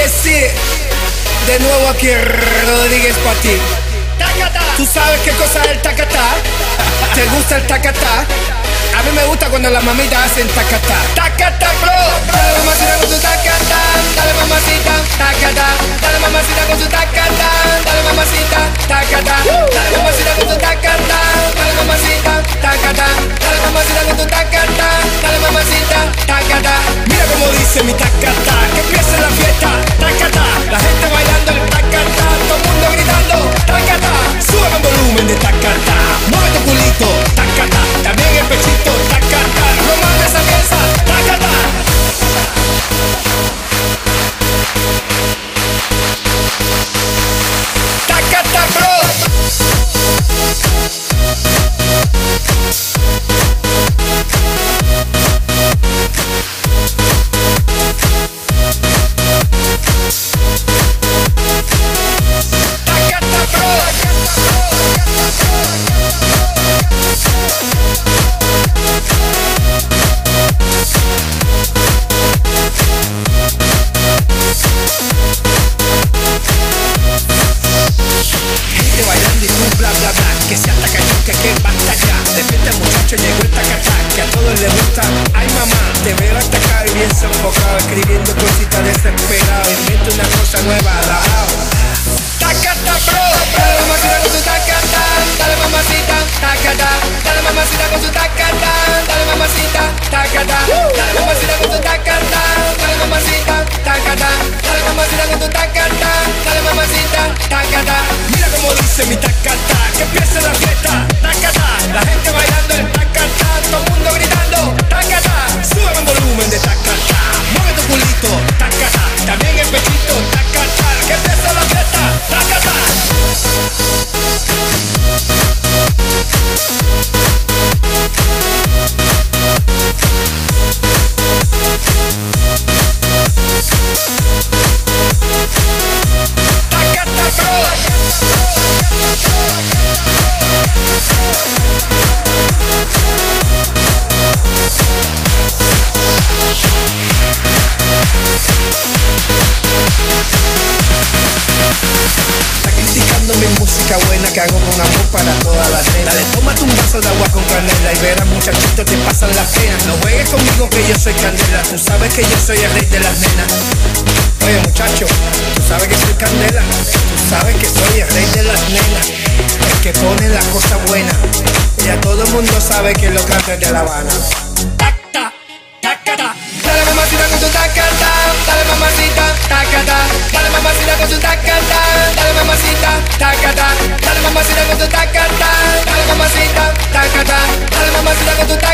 decir de nuevo aquí Rodríguez pa' ti. ¿Tú sabes qué cosa es el tacatá? ¿Te gusta el tacatá? A mí me gusta cuando las mamitas hacen tacatá. Tacatá, bro. Dale mamacita con su tacatá. Dale mamacita, tacatá. Dale mamacita con su tacatá. Dale mamacita, tacatá. Dale mamacita con su tacatá. Dale mamacita, tacatá. Dale mamacita con tu tacatá. Dale mamacita, tacatá. Mira cómo dice mi tacatá. Que empiece la fiesta, tacatá. La gente bailando el tacatá. Todo el mundo gritando, tacatá. Sube el volumen de tacatá. Mueve tu culito, tacatá. También el pechito, tacatá. No mames esa pieza, tacatá. Tacatá, bro. Llegó el tacatá, que a todos les gusta. Ay mamá, te veo hasta acá y bien sofocado, escribiendo cositas desesperado. Invento una cosa nueva, tacatá, bro. Dale mamacita con su tacatá. Dale mamacita, tacatá. Dale mamacita con su tacatá. Dale mamacita, tacatá. Dale mamacita con su tacatá. Dale mamacita, tacatá. Dale mamacita con tu tacatá. Dale mamacita, tacatá. Mira cómo dice mi tacatá. Que empiece la fiesta, tacatá. La gente bailando el tacatá. Todo el mundo gritando, tacatá. Sube el volumen de tacatá. Mueve tu culito, tacatá. También el pechito, tacatá. Que empiece la fiesta, tacatá. Mi música buena que hago con amor para todas las nenas. Dale, tómate un vaso de agua con canela y verás muchachitos te pasan las penas. No juegues conmigo que yo soy candela. Tú sabes que yo soy el rey de las nenas. Oye muchacho, tú sabes que soy candela. Tú sabes que soy el rey de las nenas. El que pone la cosa buena. Ya todo el mundo sabe que lo canta es de La Habana. Tacata, tacata. Dale mamacita con tu tacata. Dale mamacita, tacata. Dale mamacita con tu tacata. Dale mamacita, tacata. Dale mamacita con tu tacata. Dale mamacita, tacata. Dale mamacita con tu tacata.